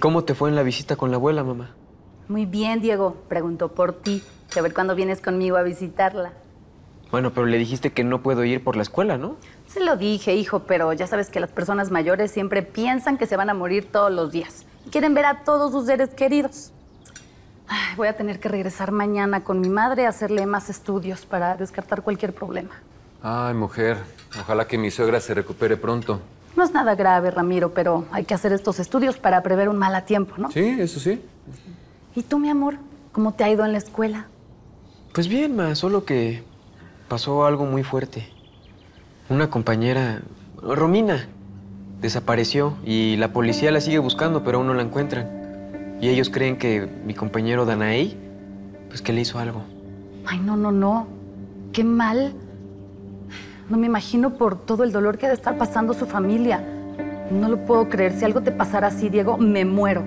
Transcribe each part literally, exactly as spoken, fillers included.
cómo te fue en la visita con la abuela, mamá? Muy bien, Diego. Preguntó por ti. A ver cuándo vienes conmigo a visitarla. Bueno, pero le dijiste que no puedo ir por la escuela, ¿no? Se lo dije, hijo, pero ya sabes que las personas mayores siempre piensan que se van a morir todos los días. Y quieren ver a todos sus seres queridos. Ay, voy a tener que regresar mañana con mi madre a hacerle más estudios para descartar cualquier problema. Ay, mujer. Ojalá que mi suegra se recupere pronto. No es nada grave, Ramiro, pero hay que hacer estos estudios para prever un mal a tiempo, ¿no? Sí, eso sí. ¿Y tú, mi amor? ¿Cómo te ha ido en la escuela? Pues bien, ma, solo que pasó algo muy fuerte. Una compañera, Romina, desapareció y la policía la sigue buscando, pero aún no la encuentran. Y ellos creen que mi compañero Danae, pues que le hizo algo. Ay, no, no, no. Qué mal. No me imagino por todo el dolor que ha de estar pasando su familia. No lo puedo creer. Si algo te pasara así, Diego, me muero.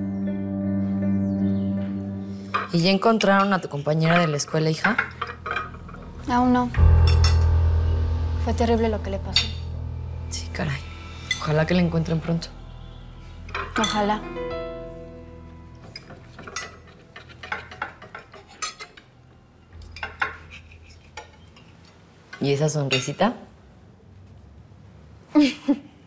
¿Y ya encontraron a tu compañera de la escuela, hija? Aún no. Fue terrible lo que le pasó. Sí, caray. Ojalá que la encuentren pronto. Ojalá. ¿Y esa sonrisita? Ay,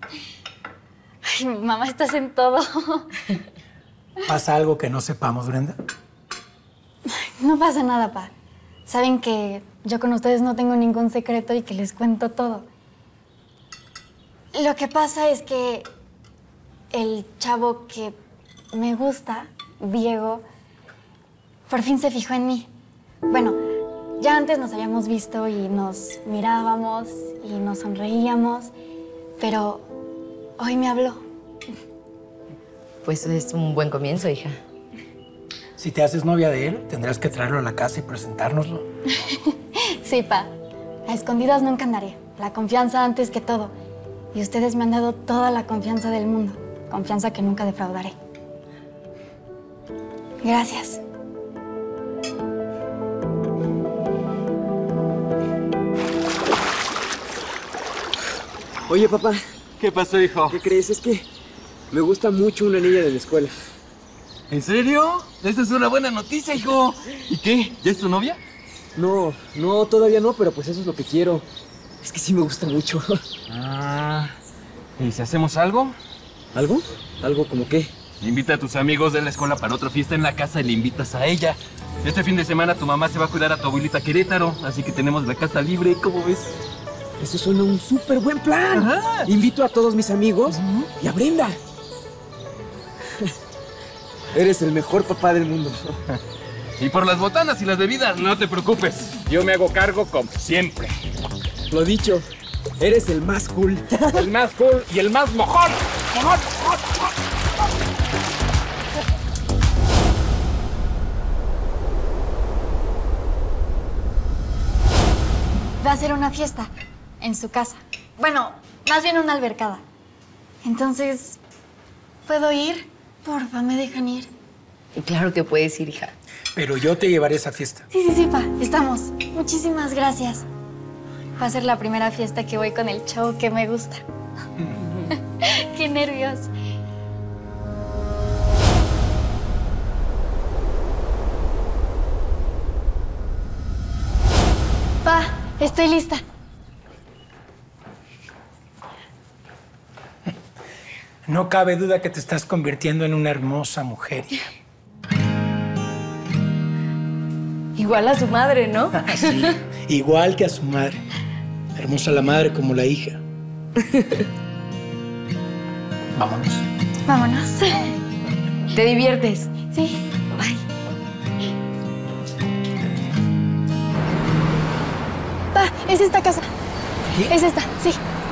mamá, estás en todo. ¿Pasa algo que no sepamos, Brenda? No pasa nada, pa. Saben que yo con ustedes no tengo ningún secreto y que les cuento todo. Lo que pasa es que el chavo que me gusta, Diego, por fin se fijó en mí. Bueno, ya antes nos habíamos visto y nos mirábamos y nos sonreíamos, pero hoy me habló. Pues es un buen comienzo, hija. Si te haces novia de él, tendrás que traerlo a la casa y presentárnoslo. Sí, pa. A escondidas nunca andaré. La confianza antes que todo. Y ustedes me han dado toda la confianza del mundo. Confianza que nunca defraudaré. Gracias. Oye, papá. ¿Qué pasó, hijo? ¿Qué crees? Es que me gusta mucho una niña de la escuela. ¿En serio? Esa es una buena noticia, hijo. ¿Y qué? ¿Ya es tu novia? No, no, todavía no, pero pues eso es lo que quiero. Es que sí me gusta mucho. Ah, ¿y si hacemos algo? ¿Algo? ¿Algo como qué? Invita a tus amigos de la escuela para otra fiesta en la casa y le invitas a ella. Este fin de semana tu mamá se va a cuidar a tu abuelita Querétaro, así que tenemos la casa libre. ¿Cómo ves? Eso suena un súper buen plan. Ajá. Invito a todos mis amigos uh-huh. y a Brenda. Eres el mejor papá del mundo. Y por las botanas y las bebidas, no te preocupes. Yo me hago cargo como siempre. Lo dicho, eres el más cool. El más cool y el más mojón. ¡Mojón, mojón, mojón! Va a ser una fiesta en su casa. Bueno, más bien una albercada. Entonces, ¿puedo ir? Porfa, ¿me dejan ir? Y claro que puedes ir, hija. Pero yo te llevaré a esa fiesta. Sí, sí, sí, pa. Estamos. Muchísimas gracias. Va a ser la primera fiesta que voy con el show que me gusta. Qué nervios. Pa, estoy lista. No cabe duda que te estás convirtiendo en una hermosa mujer. Igual a su madre, ¿no? Sí, igual que a su madre. Hermosa la madre como la hija. Vámonos. Vámonos. ¿Te diviertes? Sí. Bye. Pa, es esta casa. ¿Aquí? Es esta, sí.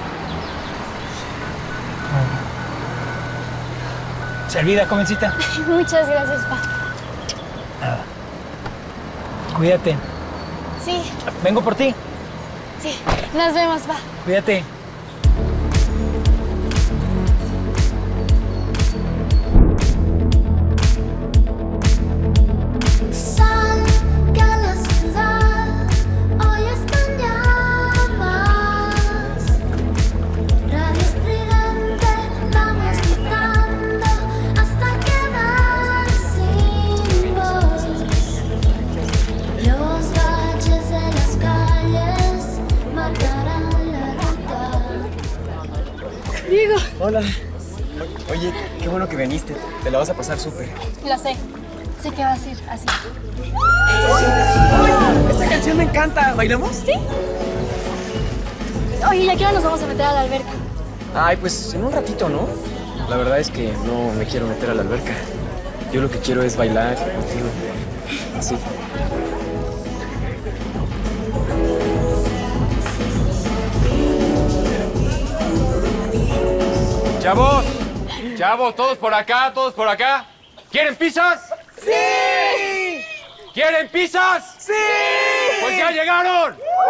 Servida, jovencita. Muchas gracias, pa. Nada. Cuídate. Sí. Vengo por ti. Sí. Nos vemos, pa. Cuídate. Radio estridente, vamos gritando hasta que Diego. Hola. Oye, qué bueno que viniste. Te la vas a pasar súper. Lo sé. Sé que vas a ir así. Esta canción me encanta. ¿Bailamos? Sí. Oye, ¿y a qué hora nos vamos a meter a la alberca? Ay, pues en un ratito, ¿no? La verdad es que no me quiero meter a la alberca. Yo lo que quiero es bailar contigo. Así. Chavos, chavos, todos por acá, todos por acá. ¿Quieren pizzas? ¡Sí! ¿Quieren pizzas? ¡Sí! Pues ya llegaron.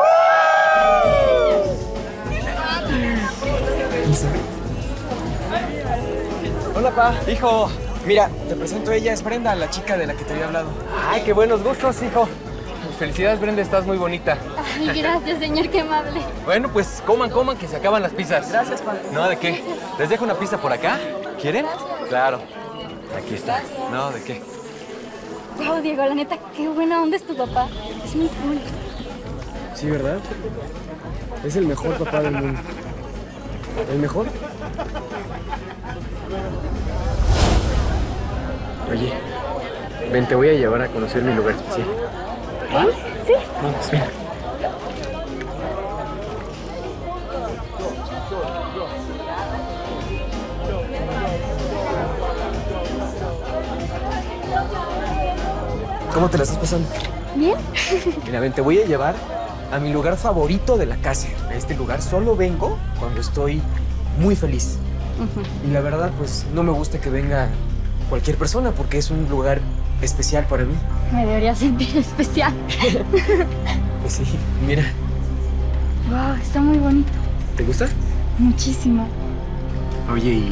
Hola, pa. Hijo. Mira, te presento a ella, es Brenda, la chica de la que te había hablado. Ay, qué buenos gustos, hijo. Felicidades, Brenda, estás muy bonita. Ay, gracias, señor, qué amable. Bueno, pues coman, coman, que se acaban las pizzas. Gracias, pa. No, ¿de qué? ¿Les dejo una pizza por acá? ¿Quieren? Claro. Aquí está. No, ¿de qué? Wow, Diego, la neta, qué buena onda es tu papá. Es muy cool. Sí, ¿verdad? Es el mejor papá del mundo. ¿El mejor? Oye, ven, te voy a llevar a conocer mi lugar especial. ¿Va? Sí. Vamos, ven. ¿Cómo te la estás pasando? ¿Bien? Mira, ven, te voy a llevar a mi lugar favorito de la casa. A este lugar solo vengo cuando estoy muy feliz. Uh-huh. Y la verdad, pues, no me gusta que venga cualquier persona porque es un lugar especial para mí. Me debería sentir especial. Pues sí, mira. Wow, está muy bonito. ¿Te gusta? Muchísimo. Oye, ¿y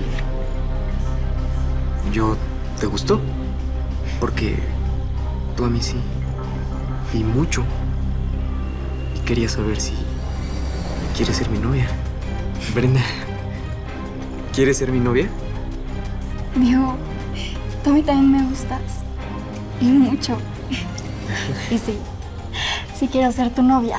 yo te gustó? Porque tú a mí sí. Y mucho. Y quería saber si quieres ser mi novia. Brenda, ¿quieres ser mi novia? Diego, tú a mí también me gustas. Y mucho. Y sí, sí quiero ser tu novia.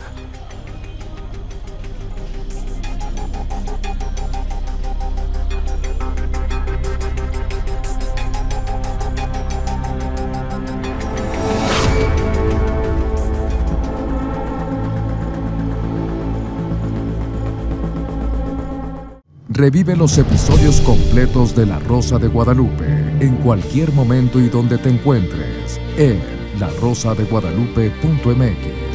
Revive los episodios completos de La Rosa de Guadalupe en cualquier momento y donde te encuentres en la rosa de guadalupe punto m x.